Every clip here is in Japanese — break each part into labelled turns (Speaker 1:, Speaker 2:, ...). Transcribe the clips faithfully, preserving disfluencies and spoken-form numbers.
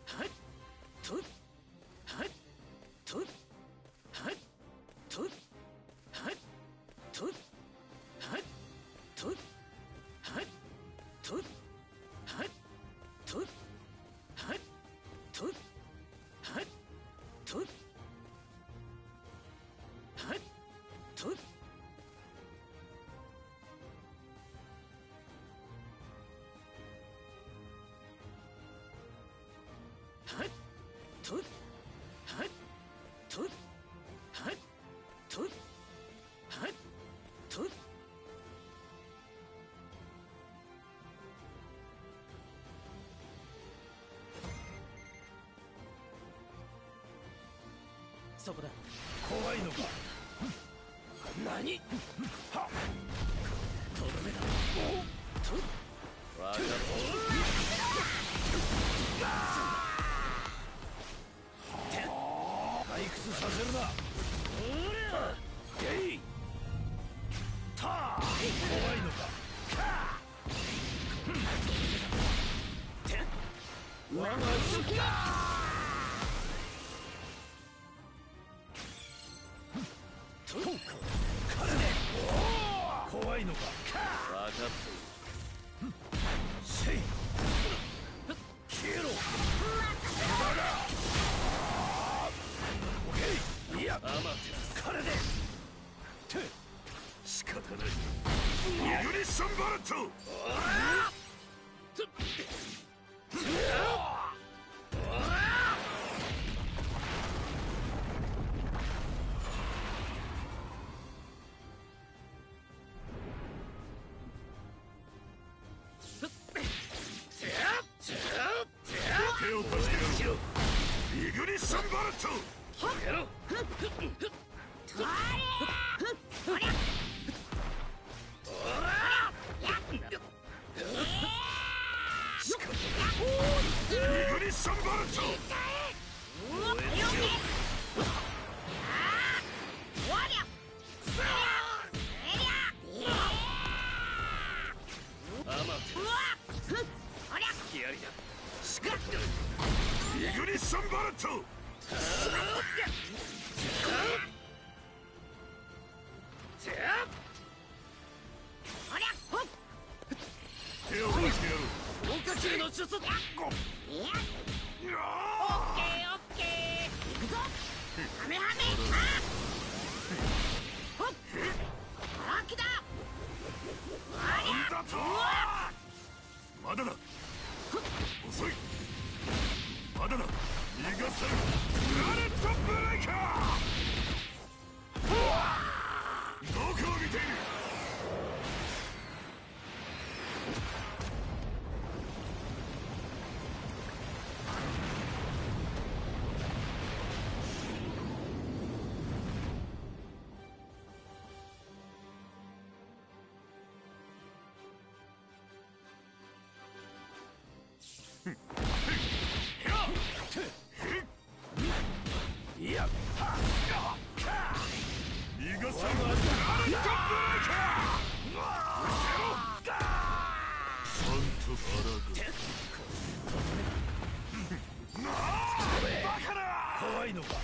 Speaker 1: そこだ。
Speaker 2: 怖いのか。
Speaker 1: 何？とどめだ。わかった。
Speaker 2: 退屈させるな。ゲイター。怖いのか。我が主だ。怖いのか。
Speaker 1: 分かったよ。
Speaker 2: せい消えろ。オッケー。いや
Speaker 1: アマテラス
Speaker 2: これで仕方ない。ユニションバルト。手を貸してやろう。イグニッションバルト。
Speaker 1: やろう。
Speaker 2: 仕方ない。イグニッションバルト。
Speaker 1: アマテラスやりだ。
Speaker 2: イグニッションバルト。手を貸してやろう。
Speaker 1: オカキの術。オッケーオッケー。行くぞ。ハメハメ。ほっ。荒木だ。
Speaker 2: なんだと。まだだ。遅い。まだだ。逃がさぬ。プラネットブレイカー。どこを見ている。いや、逃がさぬ。プラネットブレイカー。サントバラグ。バカな。怖いのか。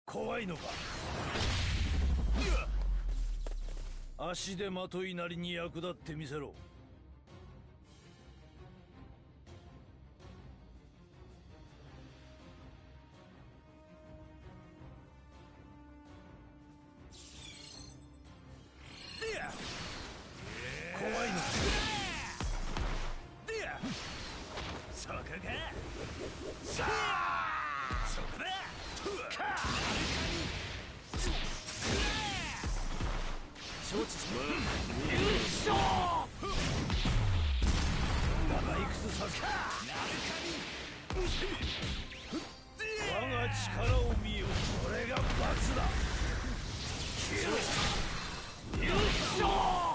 Speaker 3: 怖いのか。足でまといなりに役立ってみせろ。怖いのか。
Speaker 2: そこか。さあそこだ。
Speaker 3: 承知した。優勝。だがいくつさすか。我が力を見よ。これが罰だ。優勝。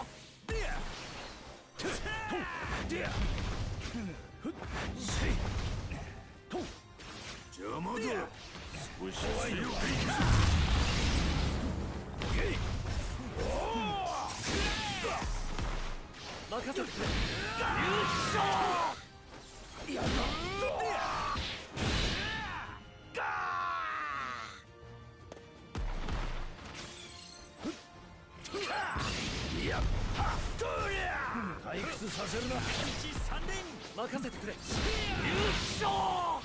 Speaker 2: 邪魔だ。少し強くいくぞ。
Speaker 3: 任せてくれ。優勝。やったやっ退屈させるな。
Speaker 2: 一三連
Speaker 3: 任せてくれ。優勝。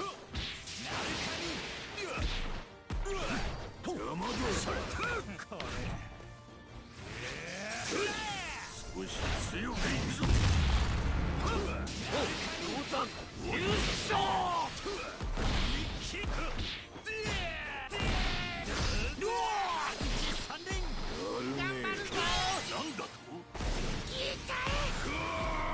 Speaker 2: 邪魔だ。これ少し強くいくぞ。
Speaker 3: 優勝。
Speaker 2: 一三連
Speaker 1: 頑張るぞ。
Speaker 2: なんだと。
Speaker 1: 聞いちゃえ。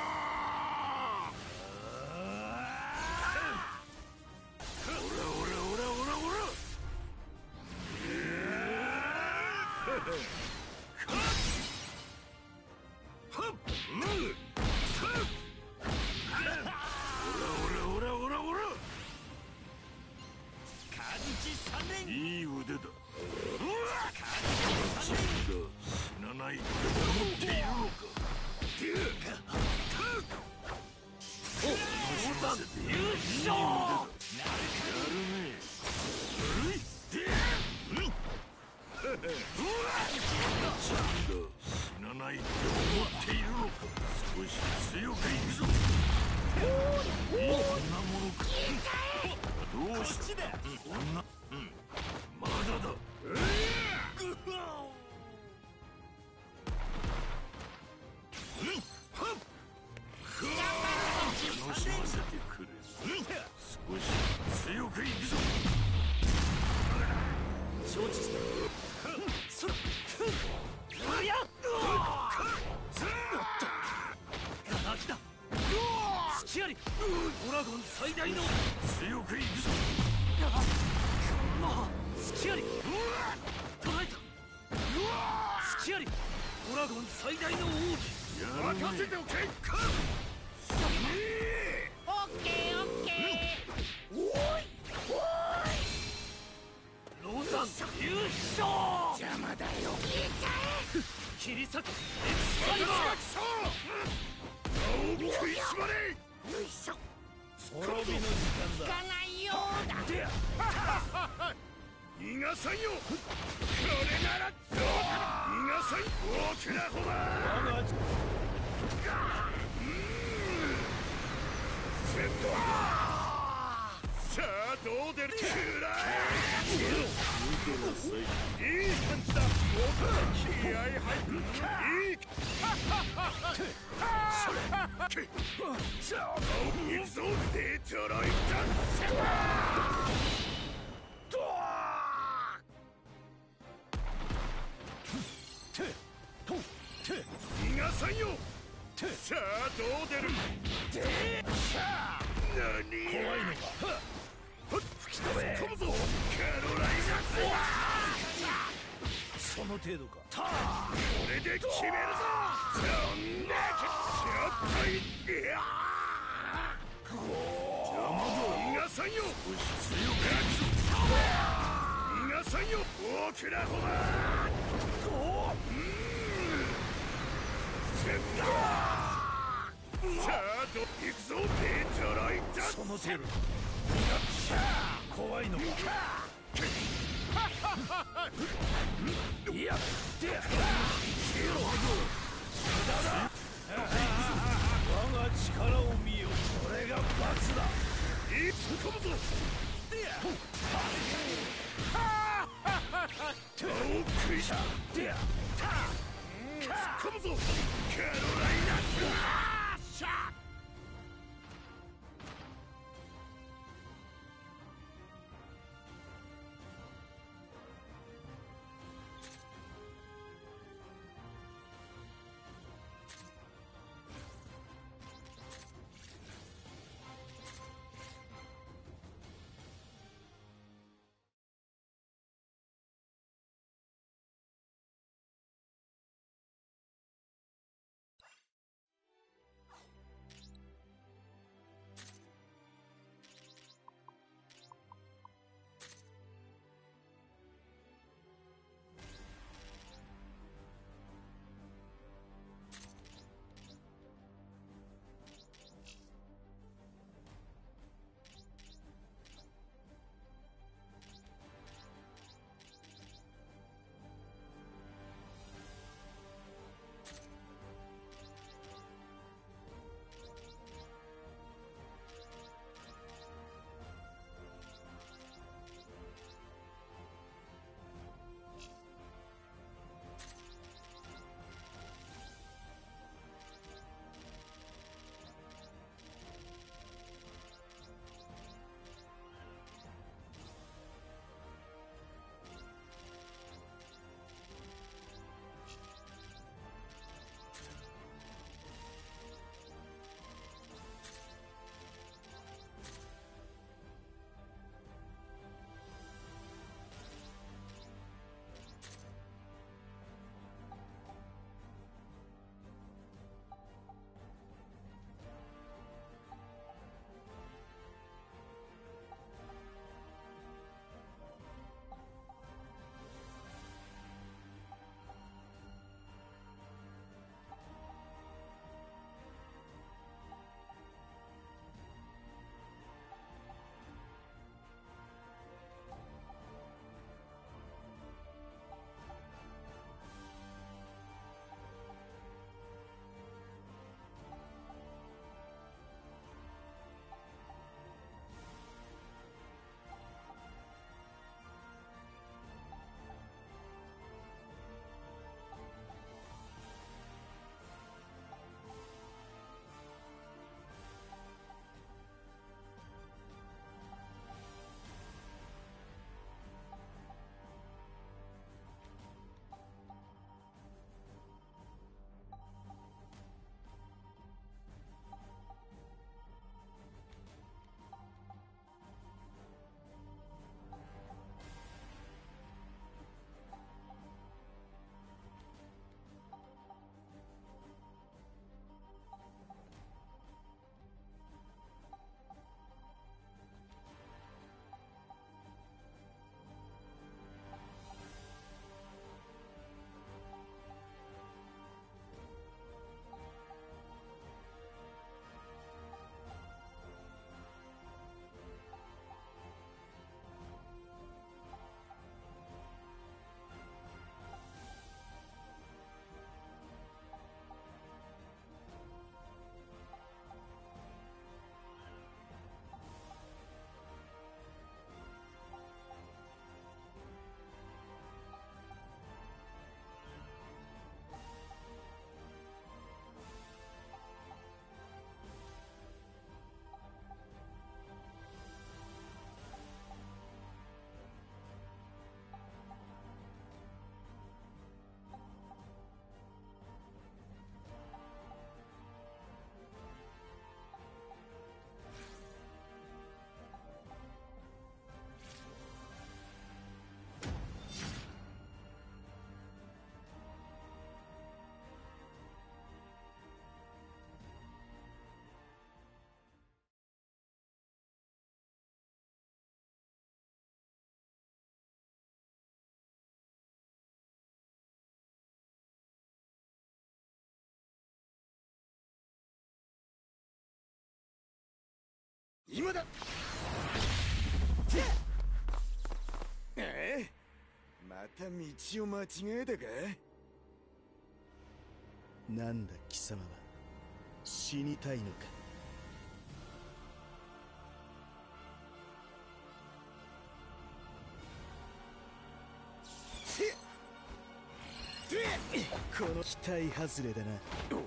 Speaker 2: いい腕だ。死なないとでも思っているのか。
Speaker 3: 優勝。
Speaker 2: やるね。死なないとでも思っているのか。少し強くいくぞ。こんなものか。どうしたこんな。まだだ。楽しませてくれ。少し強くいくぞ。
Speaker 3: 承知した。そらやっガキだ。隙あり。ドラゴン最大の
Speaker 2: 強くいくぞ。
Speaker 3: 隙あり。捉えた。隙あり。ドラゴン最大の奥義。
Speaker 2: 任せておけ。
Speaker 1: オッケーオッケー。おいおい。
Speaker 3: ローザン優勝。
Speaker 1: 邪魔だよ。聞いちゃえ。
Speaker 3: 切り裂くエクスカリバ
Speaker 2: 青を食いしばれ。
Speaker 1: よいしょ。
Speaker 3: ー。滅びの時間だ。
Speaker 1: つかないようだ。
Speaker 3: でや
Speaker 2: 逃がさんよ。これならどうだ。逃がさん。大きなほば。
Speaker 3: 我が
Speaker 2: セット。さあどう出る。くらえ。いい感じだ。気合入る。いい。それ。行くぞデトロイト。逃がさんよ。さあどう出る。何。
Speaker 3: 怖いのか。
Speaker 2: 吹き飛べ。突っ込むぞ。カロライナ。
Speaker 3: その程度か。
Speaker 2: これで決めるぞ。そんなちょっといや邪魔だ。逃がさんよ。強くやるぞ。逃がさんよ。大きなほば。さあど行くぞデトロイト。
Speaker 3: その程度か。怖いのか。 いやってや我が力を見よ。これが罰だ。いつ込むぞ。でや手を食いしゃ。でや突っ込むぞ。キャロライナクラッシャー。 今だ。 道を間違えたか。
Speaker 4: なんだ貴様は死にたいのか。この期待外れだな。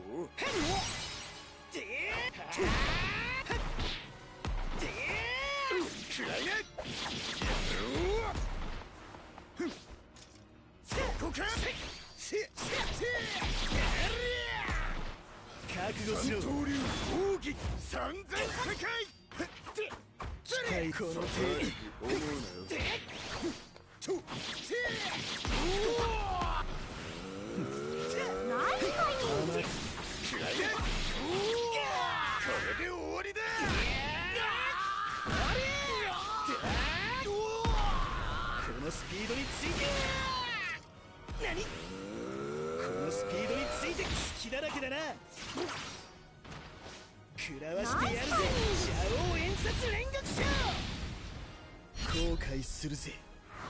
Speaker 4: 覚悟しろ。
Speaker 3: 三刀流奥義三千世界。
Speaker 4: 期待この程度
Speaker 3: 思うなよ。と
Speaker 1: ナイスタイミング。
Speaker 3: これで終わりだ。
Speaker 4: このスピードについて何このスピードについて隙だらけだな。食らわしてやるぜ邪王演殺連撃者。後悔するぜ。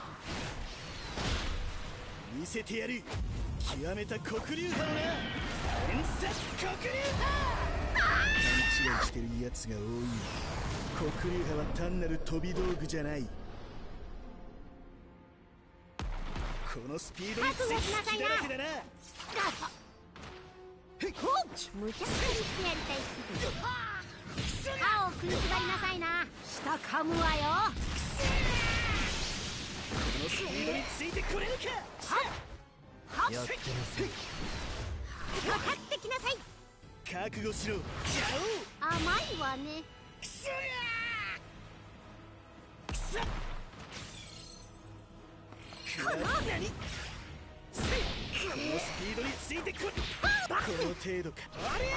Speaker 4: 見せてやる極めた黒竜派をな。演殺黒竜派。勘違いしてる奴が多い。黒竜派は単なる飛び道具じゃない。このスピードについて隙だらけだな。
Speaker 1: 無茶苦茶にしてやりたい気分。歯を食いしばりなさいな。舌噛むわよ。
Speaker 4: このスピードについてこれるか。
Speaker 1: はっ
Speaker 4: やってなさい。
Speaker 1: かかってきなさい。
Speaker 4: 覚悟しろ邪
Speaker 1: 甘いわね。
Speaker 4: 王。くそやくそこの何このスピードについてここの程度か。あれ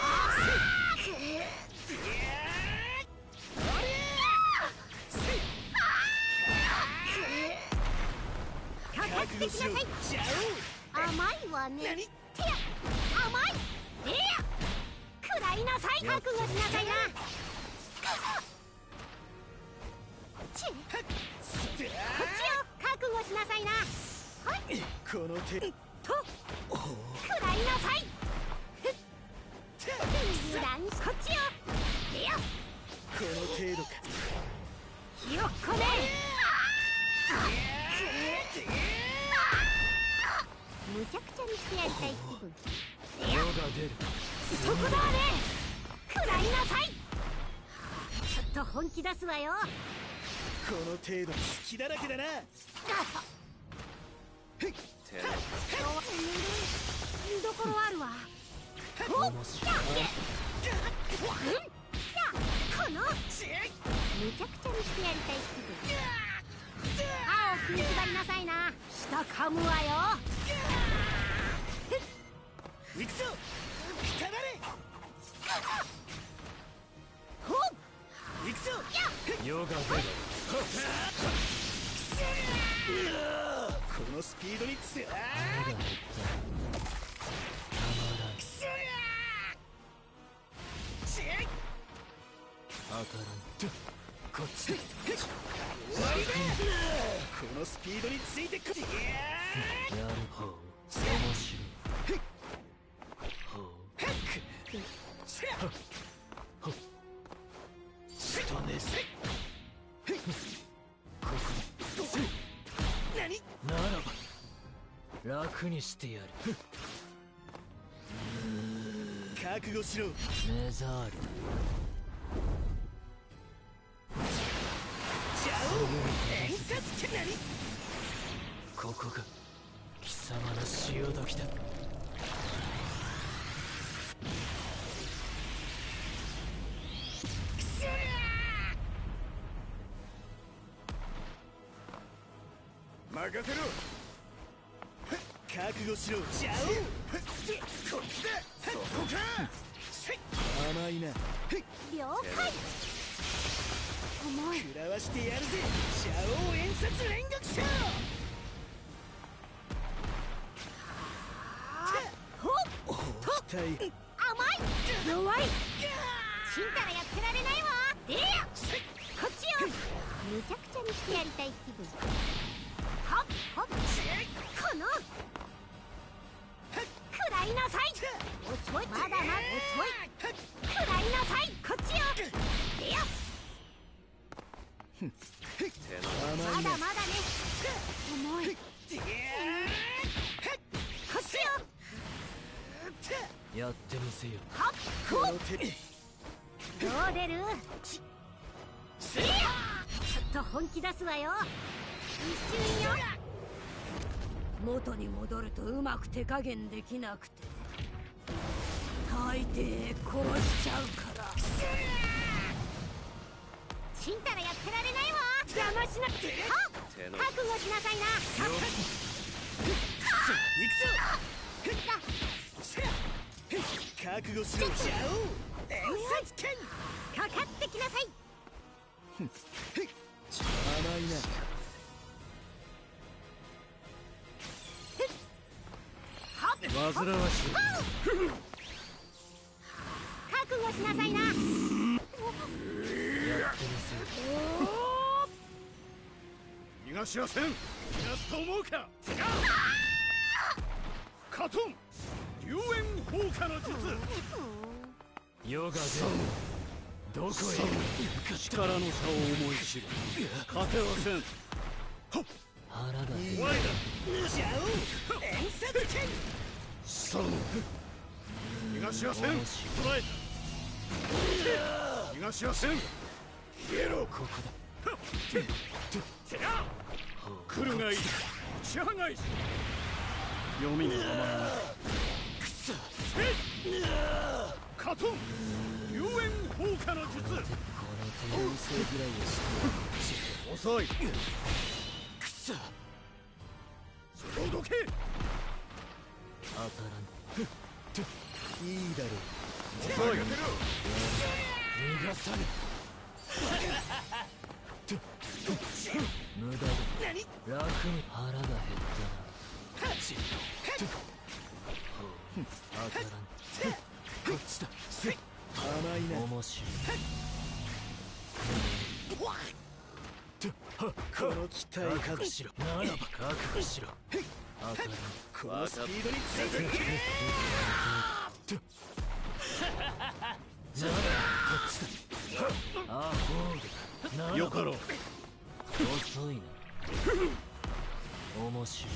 Speaker 1: かかってきなさい。甘いわね。てや甘い。えや食らいなさい。覚悟しなさいな。ちこっちよ。覚悟しなさいな。はい。
Speaker 4: この手
Speaker 1: と食らいなさい。油断こっちよ。いや
Speaker 4: この程度か。
Speaker 1: ひよっこね。むちゃくちゃにしてやりたい気分。
Speaker 4: 色が出る。
Speaker 1: そこだね。食らいなさい。ちょっと本気出すわよ。
Speaker 4: この程度隙だらけだな。
Speaker 1: 見どころあるわ。おっやっやこのむちゃくちゃにしてやりたい気分。歯を食いしばりなさいな。舌噛むわよ。
Speaker 4: 行くぞ来たがれ。
Speaker 1: ほっ
Speaker 4: 行くぞ
Speaker 2: 世が出る。
Speaker 4: このスピードについて
Speaker 2: 当たらんこっちで
Speaker 4: 終わりだ。このスピードについてこ
Speaker 2: やる方面白いほうしとねせここ
Speaker 4: 何
Speaker 2: ならば楽にしてやる。
Speaker 4: 覚悟しろ。
Speaker 2: 目障り
Speaker 4: 邪王演殺って何。
Speaker 2: ここが貴様の潮時だ。
Speaker 3: 任せろ。
Speaker 4: 覚悟しろ邪王。
Speaker 3: こっちだ。そこか。
Speaker 4: 甘いな。
Speaker 1: 了解。重い。
Speaker 4: 食らわしてやるぜ邪王演殺連撃者。
Speaker 1: ほっ
Speaker 4: 期待
Speaker 1: 甘い。弱い。ちんたらやってられないわ。でやこっちよ。むちゃくちゃにしてやりたい気分。はほっこの食らいなさい。遅い、まだまだ遅い。食らいなさい、こっちよ。いやまだまだね。重い。こっちよ。
Speaker 3: やってみせよ。
Speaker 1: はっ
Speaker 4: この手
Speaker 1: どう出る。ちちょっと本気出すわよ。一瞬よ。
Speaker 5: 元に戻るとうまく手加減できなくて大抵殺しちゃうから。
Speaker 1: ちんたらやってられないわ。邪魔しなくて。はっ覚悟しなさいな。
Speaker 4: 行くぞ。覚悟しろ。
Speaker 1: ジャオ演説権かかってきなさい。
Speaker 4: 甘いな。
Speaker 3: 煩わしい。
Speaker 1: 覚悟しなさいな。
Speaker 3: やってみせよ。
Speaker 2: 逃がしやせん。逃がすと思うか。カトン龍炎放火の術。
Speaker 3: 世が出る。どこへ行く。力の差を思い知る。勝てはせん。腹が
Speaker 4: いい
Speaker 2: ワイ
Speaker 4: ジャオ演説権。
Speaker 2: さん逃がしやせん。捕らえた。逃がしやせん。消えろ。
Speaker 3: ここだ。
Speaker 2: 来るがいい。支配外し
Speaker 3: 読みに甘えない。
Speaker 2: カトン龍炎放火の術。
Speaker 3: この天性ぐらいをして
Speaker 2: 遅い。くそそれをどけ。
Speaker 3: 当たらん。
Speaker 4: いいだろ
Speaker 2: 遅い。
Speaker 3: 逃がさぬ。無駄だ。楽に腹が減ったな。当たらん。こっちだ。
Speaker 4: う。甘いな。
Speaker 3: 面白い。
Speaker 4: この期待
Speaker 3: 覚
Speaker 4: 覚
Speaker 3: 悟しろ。ならば覚悟しろ。当たらん。
Speaker 4: このスピードについてくれ。
Speaker 3: ならばこっちだ。アホール。ならば
Speaker 2: よかろう。
Speaker 3: 遅いな。面白い。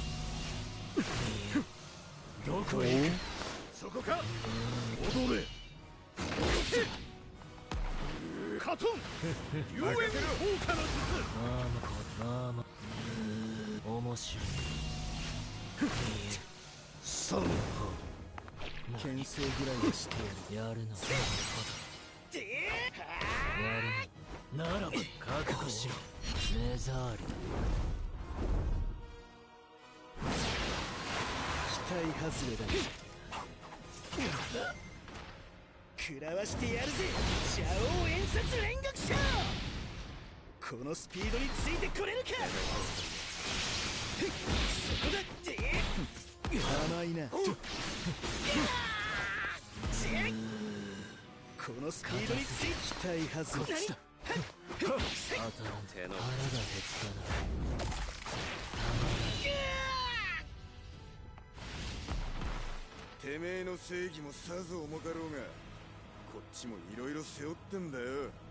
Speaker 3: どこへ行く。
Speaker 2: そこか。踊れ。カトン龍炎放火の術。
Speaker 3: まあまあまあまあ面白い。
Speaker 2: さん
Speaker 4: 牽制ぐらいはしてやる。
Speaker 3: やるな。やるな。ならば覚悟しろ。目障りだ。
Speaker 4: 期待外れだ。食らわしてやるぜ邪王演説連撃者。このスピードについてこれるか。そこだ。甘いな。このスピードについて期待外れ。
Speaker 3: 当たらん。腹が減ったな。
Speaker 6: てめえの正義もさぞ重かろうがこっちもいろいろ背負ってんだよ。